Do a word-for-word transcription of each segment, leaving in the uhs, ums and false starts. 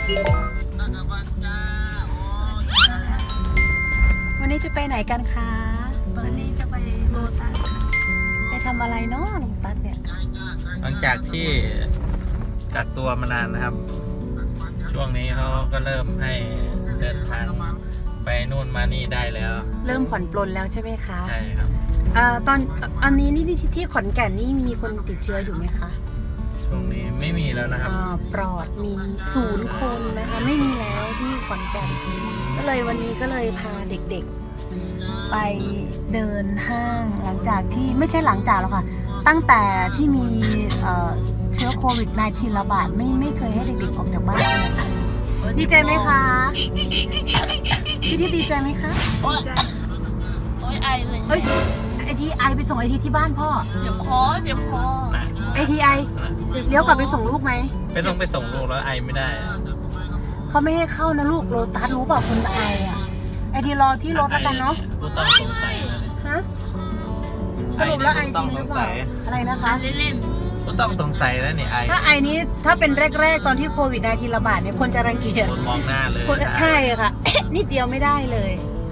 วันนี้จะไปไหนกันคะวันนี้จะไปโลตัสไปทำอะไรเนาะโลตัสเนี่ยหลังจากที่กักตัวมานานนะครับช่วงนี้เขาก็เริ่มให้เดินทางไปนู่นมานี่ได้แล้วเริ่มผ่อนปลนแล้วใช่ไหมคะใช่ครับอ่าตอนอันนี้นี่ที่ขอนแก่นนี่มีคนติดเชื้ออยู่ไหมคะช่วงนี้ไม่มีแล้วนะครับปลอดมีศูนย์คนนะคะไม่มีแล้วที่ขอนแก่นก็เลยวันนี้ก็เลยพาเด็กๆไปเดินห้างหลังจากที่ไม่ใช่หลังจากแล้วค่ะตั้งแต่ที่มีเชื้อโควิด สิบเก้า ระบาดไม่ไม่เคยให้เด็กๆออกจากบ้านดีใจไหมคะพี่ที่ดีใจไหมคะดีใจโอ้ยไอเลยเฮ้ยไอทีไอไปส่งไอทีที่บ้านพ่อเจ็บคอเจ็บคอไอทีไอเลี้ยวกลับไปส่งลูกไหมไปต้องไปส่งลูกแล้วไอไม่ได้เขาไม่ให้เข้านะลูกโลตัสรู้เปล่าคนไออ่ะไอทีรอที่รถแล้วกันเนาะกูต้องสงสัยฮะสรุปแล้วไอจริงหรือเปล่าอะไรนะคะเล่นๆกูต้องสงสัยแล้วเนี่ยไอถ้าไอนี้ถ้าเป็นแรกๆตอนที่โควิด สิบเก้า ระบาดเนี่ยคนจะรังเกียจคนมองหน้าเลยใช่ค่ะ นิดเดียวไม่ได้เลย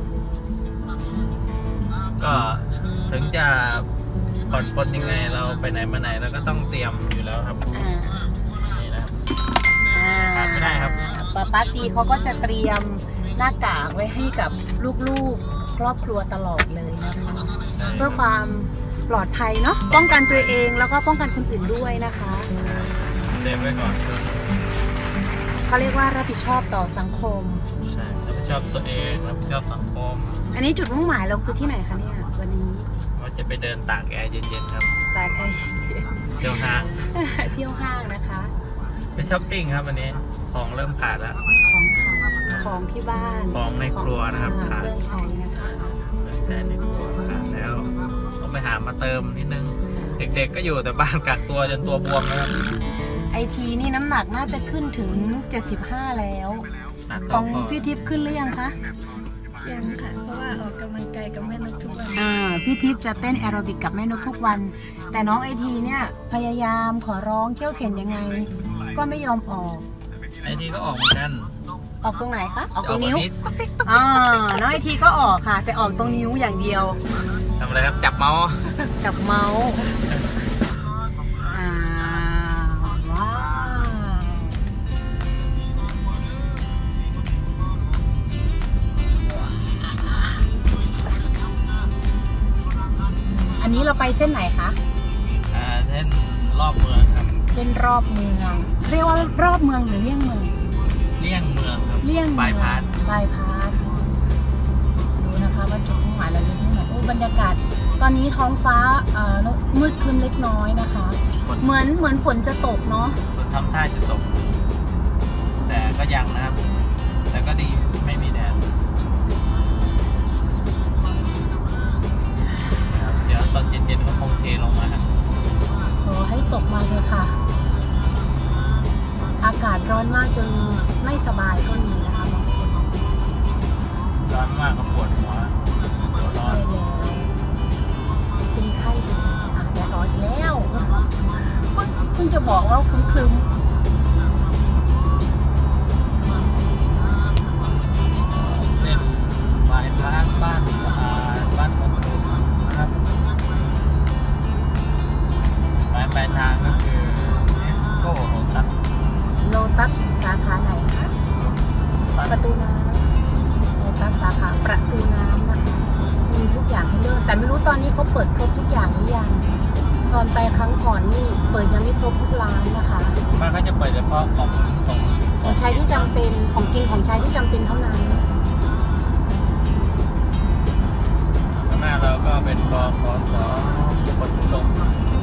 ก็ถึงจะผ่อนปลนยังไงเราไปไหนมาไหนเราก็ต้องเตรียมอยู่แล้วครับนี่นะขาดไม่ได้ครับป้าป้าตีเขาก็จะเตรียมหน้ากากไว้ให้กับลูกๆครอบครัวตลอดเลยนะคะเพื่อความปลอดภัยเนาะป้องกันตัวเองแล้วก็ป้องกันคนอื่นด้วยนะคะเซฟไว้ก่อนเขาเรียกว่ารับผิดชอบต่อสังคมใช่รับผิดชอบตัวเองรับผิดชอบสังคมอันนี้จุดมุ่งหมายเราคือที่ไหนคะเนี่ยวันนี้เราจะไปเดินตากแอร์เย็นๆครับตากแอร์เที่ยวห้างเที่ยวห้างนะคะไปช้อปปิ้งครับวันนี้ของเริ่มขาดแล้วของขาดของที่บ้านของในครัวนะครับขาดเครื่องใช้นะคะเครื่องใช้ในครัวขาดแล้วต้องไปหามาเติมนิดนึงเด็กๆก็อยู่แต่บ้านกักตัวจนตัวบวมนะครับไอทีนี่น้ำหนักน่าจะขึ้นถึงเจ็ดสิบห้าแล้วของพี่ทิพย์ขึ้นหรือยังคะยังค่ะเพราะว่าออกกำลังกายกับแม่นกทุกวันอ่าพี่ทิพย์จะเต้นแอโรบิกกับแม่นกทุกวันแต่น้องไอทีเนี่ยพยายามขอร้องเขี่ยวเข็นยังไงก็ไม่ยอมออกไอทีก็ออกเหมือนกันออกตรงไหนคะออกตรงนิ้วอ่าน้องไอทีก็ออกค่ะแต่ออกตรงนิ้วอย่างเดียวทำอะไรครับจับเมาส์จับเมาส์อ่าว้าวอันนี้เราไปเส้นไหนคะอ่าเส้นรอบเมืองครับเส้นรอบเมืองเรียกว่ารอบเมืองหรือเลี่ยงเมืองเลี่ยงเมืองครับเลี่ยงบายพาสบายพาสดูนะคะว่าจุดมุ่งหมายเราอยู่ที่ไหนโอ้บรรยากาศตอนนี้ท้องฟ้ามืดครึ้มเล็กน้อยนะคะเหมือนเหมือนฝนจะตกเนาะฝนทำท่าจะตกแต่ก็ยังนะครับแต่ก็ดีไม่มีแดดเดี๋ยวตอนเย็นๆก็คงเทลงมาขอให้ตกมาเลยค่ะอากาศร้อนมากจนไม่สบายก็มีนะคะบางคนร้อนมากก็ปวดหัวร้อนเป็นไข้อาจจะร้อนแล้วเพิ่งจะบอกว่าครึ้มเส้นบายพาสบ้านบ้านของผมครับหมายปลายทางก็คือเอสโก้โลตัสโลตัสสาขาไหนคะประตูน้ำโลตัสสาขาประตูน้ำนะคะมีทุกอย่างให้เลือกแต่ไม่รู้ตอนนี้เขาเปิดครบทุกอย่างหรือยังตอนไปครั้งก่อนนี่เปิดยังไม่ครบทุกร้านนะคะบ้านเขาจะเปิดเฉพาะของของของใช้ที่จำเป็นของกินของใช้ที่จำเป็นเท่านั้นข้างหน้าเราก็เป็นบขส.ขนส่ง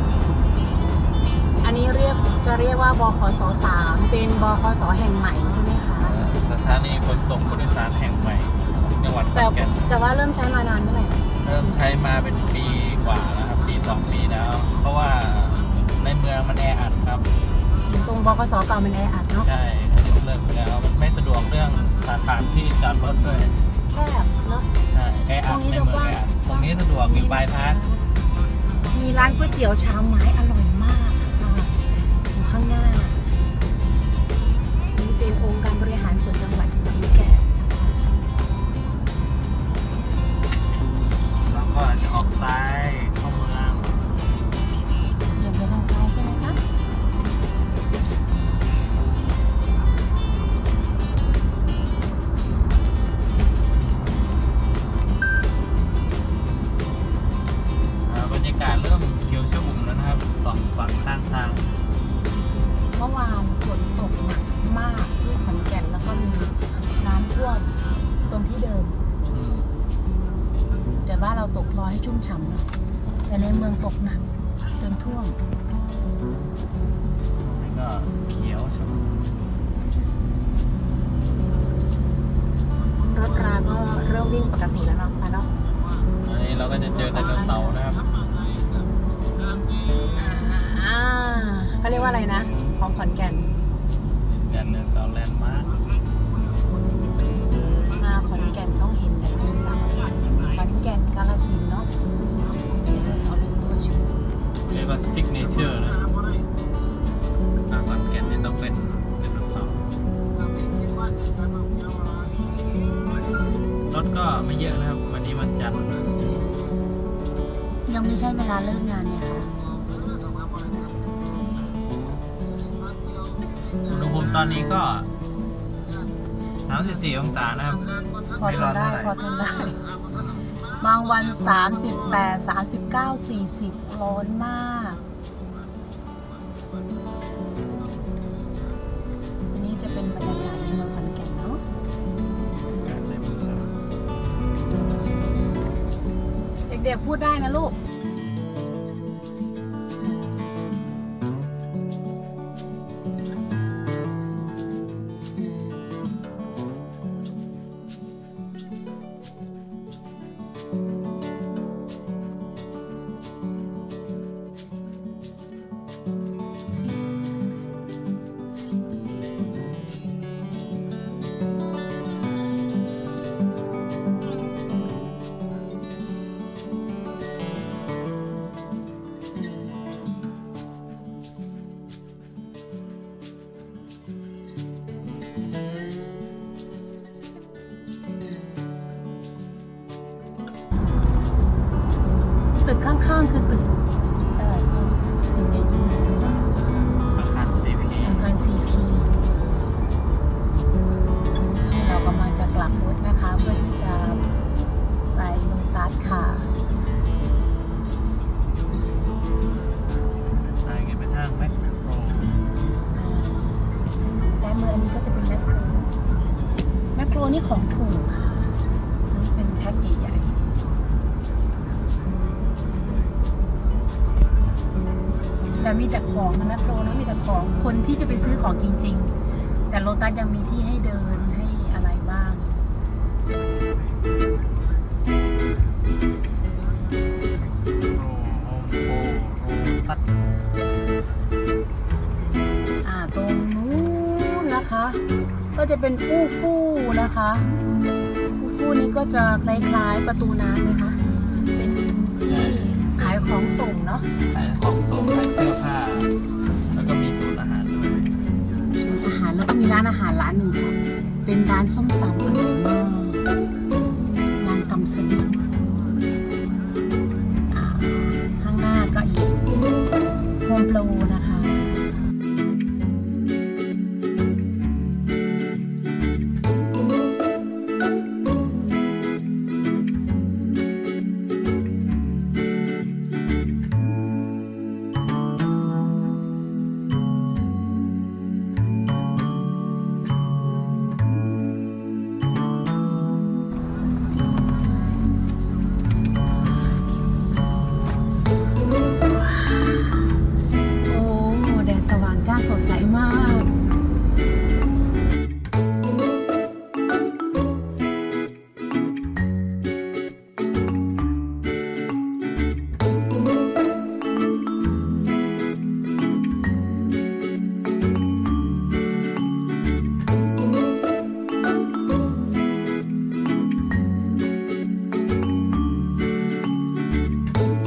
อันนี้เรียกจะเรียกว่าบขส.สามเป็นบขส.แห่งใหม่ใช่ไหมคะสถานีขนส่งผู้โดยสารแห่งใหม่จังหวัดขอนแก่นแต่ว่าเริ่มใช้มานานเมื่อไหร่เริ่มใช้มาเป็นปีกว่าแล้วครับปีสองปีแล้วเพราะว่าในเมืองมันแออัดครับตรงบขส.เก่ามันแออัดเนาะใช่เขายกเลิกไปแล้วมันไม่สะดวกเรื่องสถานที่จอดรถด้วยแคบเนาะใช่แออัดในเมืองแออัดตรงนี้สะดวกอยู่บายพาสมีร้านก๋วยเตี๋ยวชามไม้อร่อยมากค่ะอยู่ข้างหน้านี่เป็นองค์การบริมื่อวานฝนตกหนักมากที่ขอนแก่นแล้วก็มีน้ำท่วมตรงที่เดิมแต่บ้านเราตกพอให้ชุ่มฉ่ำนะแต่ในเมืองตกหนักจนท่วมนี่ก็เขียวชมรถราก็เริ่มวิ่งปกติแล้วเนาะมาเนาะตอนนี้เราก็จะเจอไดโนเสาร์นะครับอ่าเขาเรียกว่าอะไรนะของขอนแก่นไดโนเสาร์แลนด์มาร์คมาขอนแก่นต้องเห็นไดโนเสาร์ขอนแก่นกาฬสินธุ์เนาะไดโนเสาร์เป็นตัวชูเรียกว่าซิกเนเจอร์นะมาขอนแก่นนี่ต้องเป็นไดโนเสาร์รถก็ไม่เยอะนะครับวันนี้วันจันทร์ยังไม่ใช่เวลาเลิกงานเนี่ยค่ะอุณหภูมิตอนนี้ก็สามสิบสี่องศานะครับพอทนได้พอทนได้บางวันสามสิบแปด สามสิบเก้า สี่สิบร้อนมากนี่จะเป็นบรรยากาศในเมืองขอนแก่นเนาะเด็กๆพูดได้นะลูกตึกข้างๆคือตึกอะไรตึกใหญ่ชื่ออาคาร ซี พีอาคาร ซี พี เรากำลังจะกลับรถนะคะเพื่อที่จะไปโลตัสค่ะใช่กันเป็นทางแมคโครซ้ายมืออันนี้ก็จะเป็นแมคโครแมคโครนี่ของถูกค่ะซื้อเป็นแพ็คใหญ่แต่มีแต่ของนะแมคโครนะมีแต่ของคนที่จะไปซื้อของจริงๆแต่โลตัสยังมีที่ให้เดินให้อะไรบ้างโรโรตัสอ่าตรงนู้นนะคะก็จะเป็นอู้ฟู่นะคะอู้ฟู่นี้ก็จะคล้ายๆประตูน้ำนะคะเป็นที่ขายของส่งเนาะขายของส่งขายเสื้อผ้าแล้วก็มีศูนย์อาหารด้วยศูนย์อาหารแล้วก็มีร้านอาหารร้านหนึ่งค่ะเป็นร้านส้มตำอร่อยมากร้านตำสลิดข้างหน้าก็อีกโฮมโปรนะคะ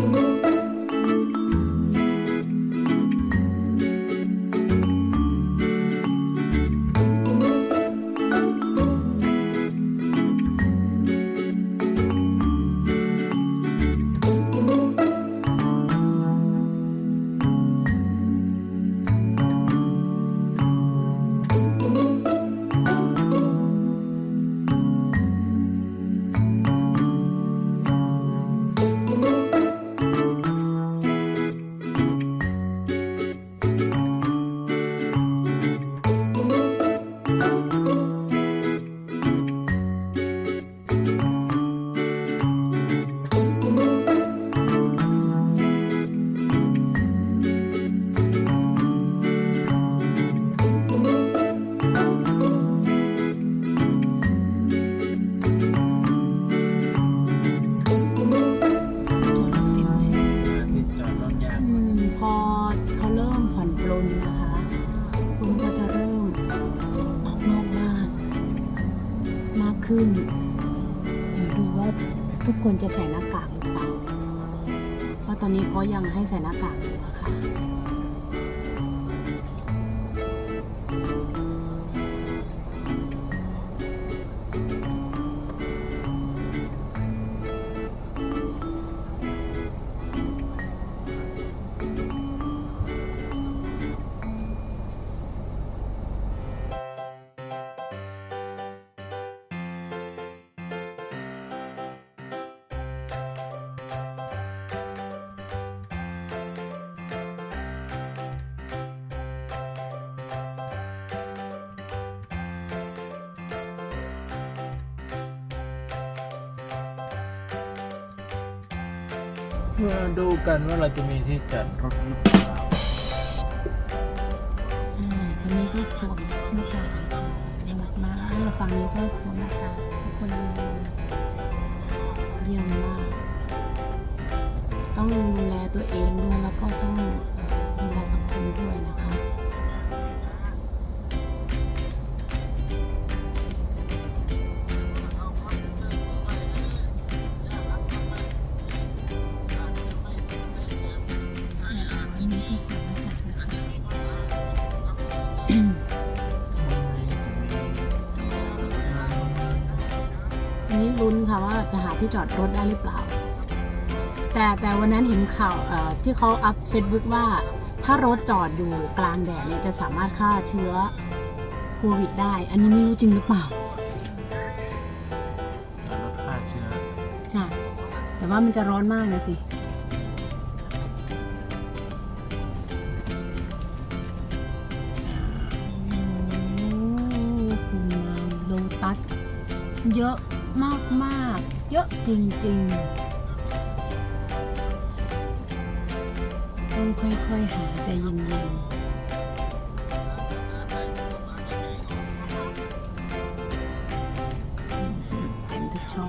โขึ้นเดี๋ยวดูว่าทุกคนจะใส่หน้ากากหรือเปล่าเพราะตอนนี้เขายังให้ใส่หน้ากากอยู่นะคะมาดูกันว่าเราจะมีที่จอดรถหรือเปล่าอ่าทีนี้ก็สวมหน้ากากน่ารักมากแล้วฝั่งนี้ก็สวมหน้ากากทุกคนเลยเยี่ยมมากต้องดูแลตัวเองด้วยแล้วก็ต้องดูแลสังคมด้วยนะคะอันนี้ลุ้นค่ะว่าจะหาที่จอดรถได้หรือเปล่าแต่แต่วันนั้นเห็นข่าวที่เขาอัพเฟซบุ๊กว่าถ้ารถจอดอยู่กลางแดดเนี่ยจะสามารถฆ่าเชื้อโควิดได้อันนี้ไม่รู้จริงหรือเปล่ารถฆ่าเชื้อค่ะแต่ว่ามันจะร้อนมากนะสิโลตัสเยอะมากมากเยอะจริงๆต้องค่อยๆหาใจเย็นๆเต็มทุกช่อง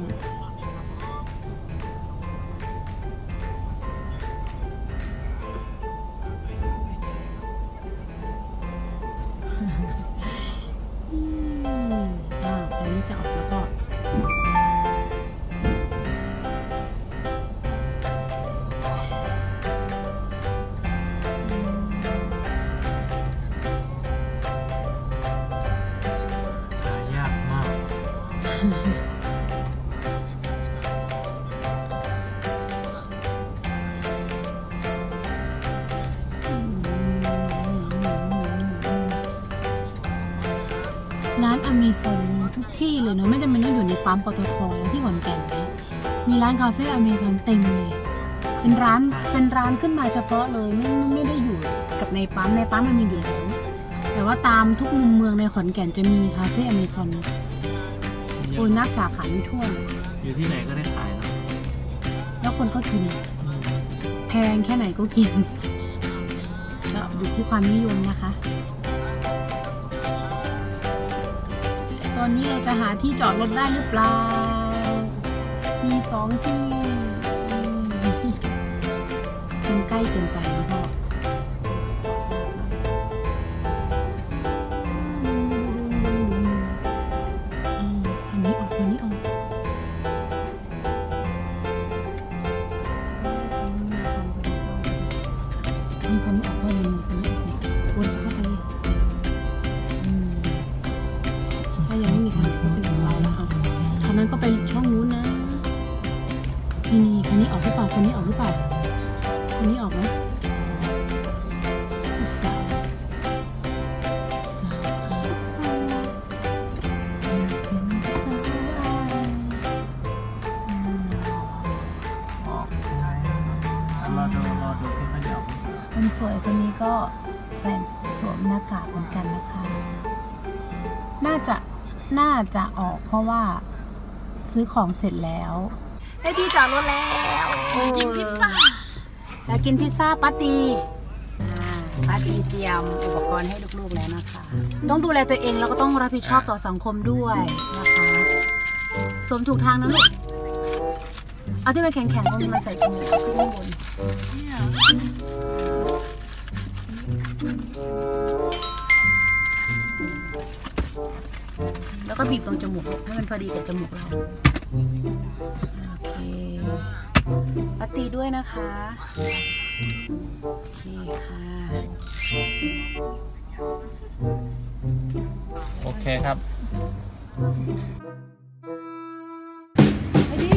อ่าอันนี้จะออกแล้วก็ร้านอเมซอนทุกที่เลยเนอะไม่จำเป็นต้องอยู่ในปั๊มปตทที่ขอนแก่นนะมีร้านคาเฟ่อเมซอนเต็มเลยเป็นร้านเป็นร้านขึ้นมาเฉพาะเลยไม่ไม่ได้อยู่กับในปั๊มในปั๊มมันมีอยู่แล้วแต่ว่าตามทุกมุมเมืองในขอนแก่นจะมีคาเฟ่อเมซอนโอ้ยนับสาขาไม่ถ้วนอยู่ที่ไหนก็ได้ขายนะแล้วคนก็กินแพงแค่ไหนก็กินก็อยู่ที่ความนิยมนะคะตอนนี้เราจะหาที่จอดรถได้หรือเปล่ามีสองที่มันใกล้เกินไปนะพ่ออันนี้ออกอันนี้ออกนี่คันนี้ออกก็มีคันนี้ออกวนเข้าไปถ้ายังไม่มีคันก็เป็นของเราแล้วค่ะคันนั้นก็ไปช่องนู้นนะนี่นี่คันนี้ออกหรือเปล่าคันนี้ออกหรือเปล่าคันนี้ออกไหมสาวสาวอยากเป็นสาวออกรอดูรอดูที่เขาจะออกคนสวยคนนี้ก็ใส่สวมหน้ากากเหมือนกันนะคะน่าจะน่าจะออกเพราะว่าซื้อของเสร็จแล้วได้ที่จอดรถแล้วกินพิซซ่าแล้วกินพิซซ่าป้าตีป้าตีเตรียมอุปกรณ์ให้ลูกๆแล้วนะคะต้องดูแลตัวเองแล้วก็ต้องรับผิดชอบต่อสังคมด้วยนะคะสวมถูกทางนะลูกเอาที่มันแข็งๆก็มาใส่ถุงมือขึ้นข้างบนแล้วก็บีบตรงจมูกให้มันพอดีกับจมูกเราโอเคปาตีด้วยนะคะโอเคค่ะโอเคครับไปดิ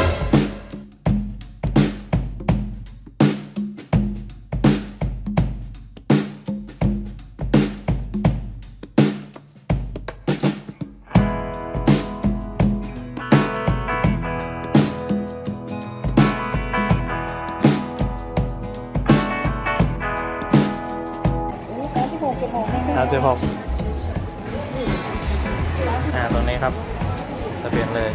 สามสิบหกอ่าตรงนี้ครับทะเบียนเลย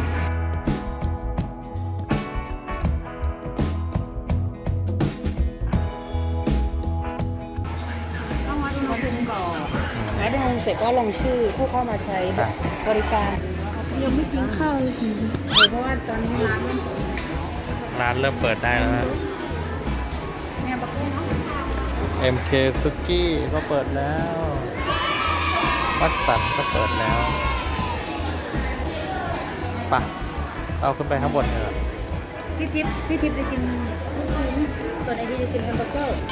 ต้องวัดอุณหภูมิก่อนแล้วเดินเสร็จก็ลงชื่อผู้เข้ามาใช้บริการยังไม่กินข้าวเลยเพราะว่าตอนนี้ร้านมันร้านเริ่มเปิดได้แล้วนะเนี่ยปะกุ้งเนาะเอ็ม เค ซุกี้ก็เปิดแล้ววัดสันก็เปิดแล้วป่ะเอาขึ้นไปข้างบนเนี่ยพี่ทิพย์พี่ทิพย์จะกินลูกชิ้นส่วนไอทีจะกินแฮมเบอร์เกอร์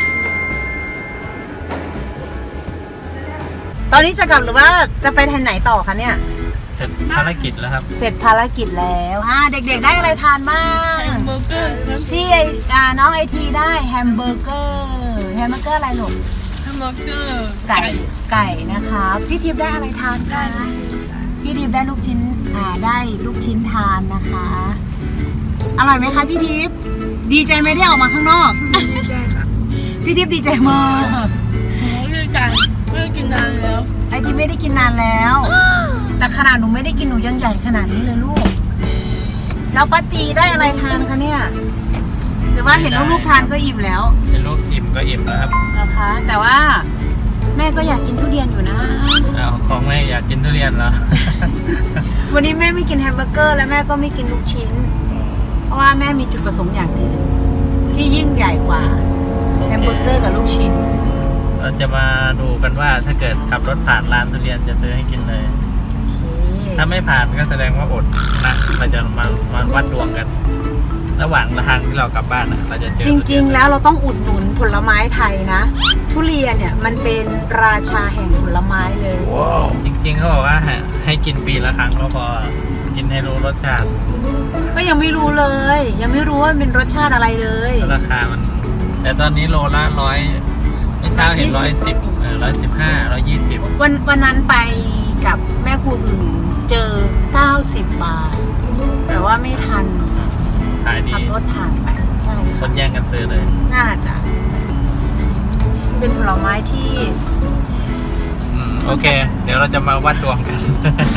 ตอนนี้จะกลับหรือว่าจะไปทางไหนต่อคะเนี่ยเสร็จภารกิจแล้วครับเสร็จภารกิจแล้วอ่าเด็กๆได้อะไรทานบ้างแฮมเบอร์เกอร์ที่อ่าน้องไอทีได้แฮมเบอร์เกอร์แฮมเบอร์เกอร์อะไรลูกแฮมเบอร์เกอร์ไก่ไก่นะคะพี่ทิพย์ได้อะไรทานได้พี่ทิพย์ได้ลูกชิ้นอ่าได้ลูกชิ้นทานนะคะอร่อยไหมคะพี่ทิพย์ดีใจไหมได้ออกมาข้างนอกดีใจค่ะพี่ทิพย์ดีใจมากดีใจไม่ได้กินนานแล้วไอทีไม่ได้กินนานแล้วแต่ขนาดหนูไม่ได้กินหนูยังใหญ่ขนาดนี้เลยลูกแล้วป้าตีได้อะไรทานคะเนี่ยหรือว่าเห็นลูกๆทานก็อิ่มแล้วเห็นลูกอิ่มก็อิ่มแล้วครับนะคะแต่ว่าแม่ก็อยากกินทุเรียนอยู่นะเอาของแม่อยากกินทุเรียนเหรอวันนี้แม่ไม่กินแฮมเบอร์เกอร์และแม่ก็ไม่กินลูกชิ้นเพราะว่าแม่มีจุดประสงค์อย่างอื่นที่ยิ่งใหญ่กว่าแฮมเบอร์เกอร์กับลูกชิ้นเราจะมาดูกันว่าถ้าเกิดขับรถผ่านร้านทุเรียนจะซื้อให้กินเลยถ้าไม่ผ่านก็แสดงว่าอดนะเราจะมามาวัดดวงกันระหว่างทางที่เรากลับบ้านนะเราจะเจอจริงๆแล้วเราต้องอุดหนุนผลไม้ไทยนะทุเรียนเนี่ยมันเป็นราชาแห่งผลไม้เลย wow. จริงๆเขาบอกว่าให้กินปีละครั้งก็พอกินให้รู้รสชาติก็ยังไม่รู้เลยยังไม่รู้ว่าเป็นรสชาติอะไรเลยราคามันแต่ตอนนี้โลละร้อยไม่เท่าเห็นร้อยสิบเออร้อยสิบห้าร้อยยี่สิบวันวันนั้นไปกับแม่ครูอื่นเจอเก้าสิบบาทแต่ว่าไม่ทันขายดีขับรถผ่านไปใช่คนแย่งกันซื้อเลยน่าจะเป็นผลไม้ที่โอเคเดี๋ยวเราจะมาวัดดวงกัน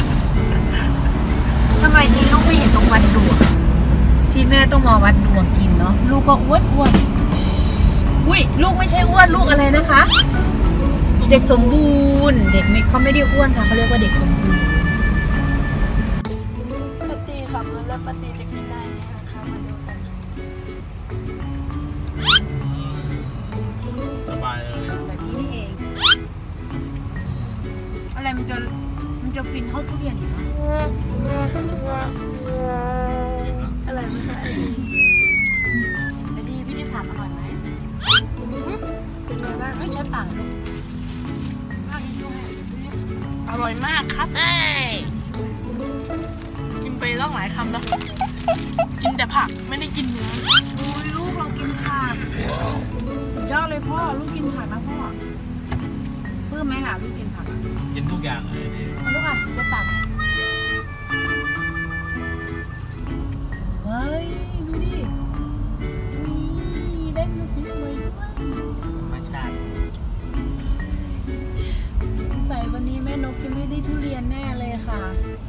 ทำไมทีลูกไม่เห็นต้องวัดดวงที่แม่ต้องมาวัดดวงกินเนาะลูกก็อ้วนอ้วนอุ้ยลูกไม่ใช่อ้วนลูกอะไรนะคะเด็กสมบูรณ์เด็กไม่เขาไม่ได้อ้วนค่ะเขาเรียกว่าเด็กสมบูรณ์ปฏิขับรถแล้วปฏิจะกินได้ไหมคะมาดูกันสบายเลยแบบนี้นี่เองอะไรมันจะมันจะฟินเท่าทุเรียนอีกไหมอะไรไม่ใช่ไอ้ดีพี่ได้ถามอร่อยไหมเป็นไงบ้างไม่ใช่ปังลูกอร่อยมากครับกินไปต้องหลายคำแล้วกินแต่ผักไม่ได้กินเนื้อดูลูกเรากินผักยอดเลยพ่อลูกกินผักนะพ่อเพิ่มไหมล่ะลูกกินผักกินทุกอย่างเลยดิลูกอ่ะจะตักเฮ้ยดูดิมีได้วิวสวยๆด้วยธรรมชาติใส่วันนี้แม่นกจะไม่ได้ทุเรียนแน่เลยค่ะ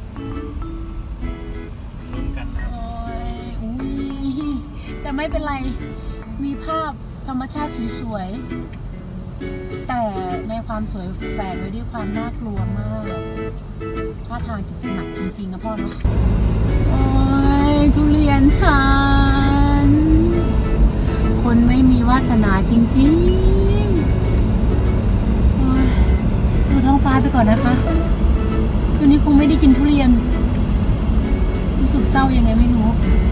ลุ้นกันนะโอ้ยอุ้ยแต่ไม่เป็นไรมีภาพธรรมชาติสวยๆแต่ในความสวยแฝงไว้ด้วยความน่ากลัวมากท่าทางจะหนักจริงๆนะพ่อเนาะโอ้ยทุเรียนฉันคนไม่มีวาสนาจริงๆดูท้องฟ้าไปก่อนนะคะวันนี้คงไม่ได้กินทุเรียนรู้สึกเศร้ายังไงไม่รู้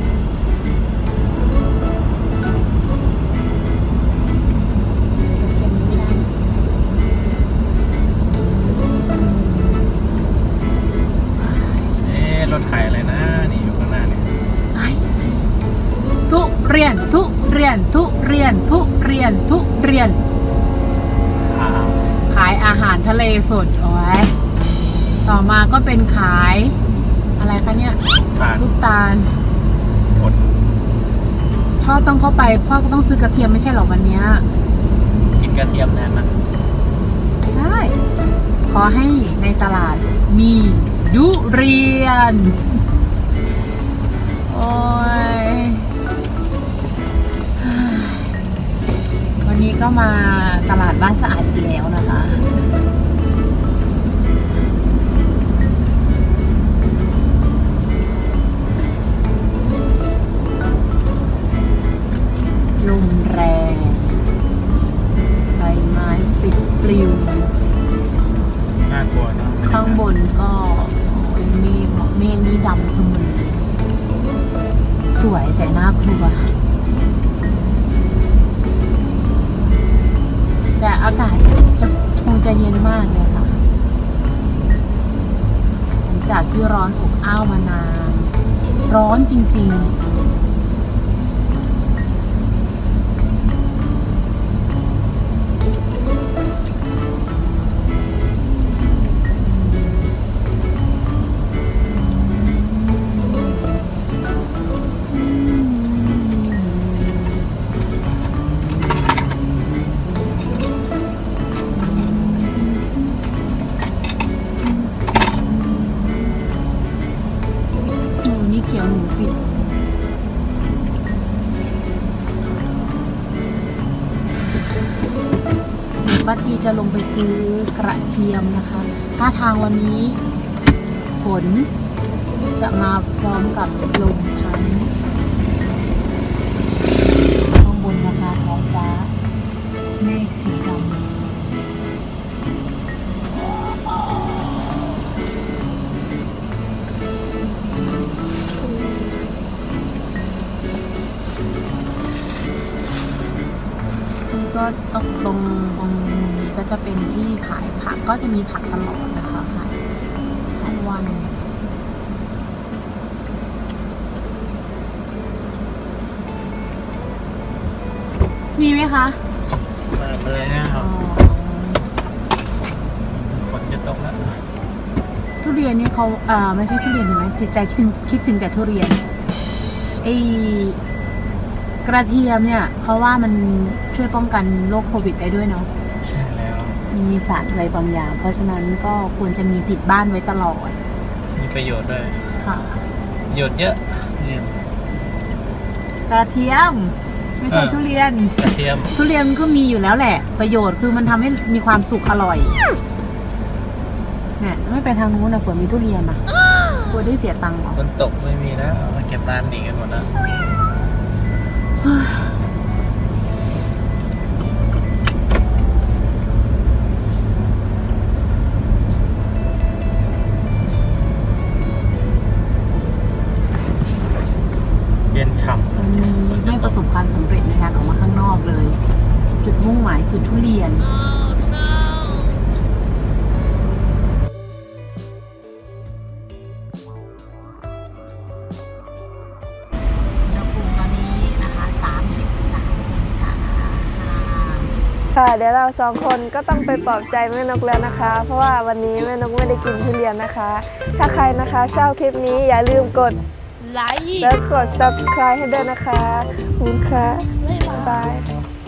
รถขายอะไรนะนี่อยู่ข้างหน้าเนี่ยทุเรียนทุเรียนทุเรียนทุเรียนทุเรียนขายอาหารทะเลสดโอ้ยต่อมาก็เป็นขายอะไรคะเนี่ยลูกตาลพ่อต้องเข้าไปพ่อก็ต้องซื้อกระเทียมไม่ใช่หรอวันนี้กินกระเทียมแทนนะได้ขอให้ในตลาดมีดุเรียนโอ้ยวันนี้ก็มาตลาดบ้านสะอาดอีกแล้วนะคะลมแรงใบไม้ปิดปลิวน่ากลัวนะข้างบนก็เมฆเมฆนี่ดำทึมเลยสวยแต่น่ากลัวแต่อากาศจะคงจะเย็นมากเลยค่ะหลังจากที่ร้อนอบอ้าวมานานร้อนจริงๆเขียวหมูปิดป้าตีจะลงไปซื้อกระเทียมนะคะท่าทางวันนี้ฝนจะมาพร้อมกับลมพัดข้างบนนะคะท้องฟ้าเมฆสีดำก็ตรงตรงตรงนี้ก็จะเป็นที่ขายผักก็จะมีผักตลอดนะคะขายทั้งวันมีไหมคะมาเลยนะครับฝนจะตกแล้วทุเรียนนี่เขาเอ่อไม่ใช่ทุเรียนเห็นไหมจิตใจคิดถึงคิดถึงแต่ทุเรียนไอกระเทียมเนี่ยเขาว่ามันช่วยป้องกันโรคโควิดได้ด้วยเนาะใช่แล้วมันมีสารอะไรบางอย่างเพราะฉะนั้นก็ควรจะมีติดบ้านไว้ตลอดมีประโยชน์ด้วยค่ะประโยชน์เยอะเนี่ยกระเทียมไม่ใช่ทุเรียนกระเทียมทุเรียนก็มีอยู่แล้วแหละประโยชน์คือมันทำให้มีความสุขอร่อยเนี่ยไม่ไปทางนู้นนะเผื่อมีทุเรียนอ่ะกลัวได้เสียตังค์หรอฝนตกไม่มีแล้วมาเก็บร้านหนีกันหมดแล้ววันนี้ไม่ประสบความสำเร็จในการออกมาข้างนอกเลยจุดมุ่งหมายคือทุเรียนอุณหภูมิตอนนี้นะคะสามสิบสามองศาค่ะเดี๋ยวเราสองคนก็ต้องไปปลอบใจแม่นกแล้วนะคะเพราะว่าวันนี้แม่นกไม่ได้กินทุเรียนนะคะถ้าใครนะคะชอบคลิปนี้อย่าลืมกดไลค์แล้วกด ซับสไครบ์ ให้ด้วยนะคะขอบคุณค่ะบ๊ายบาย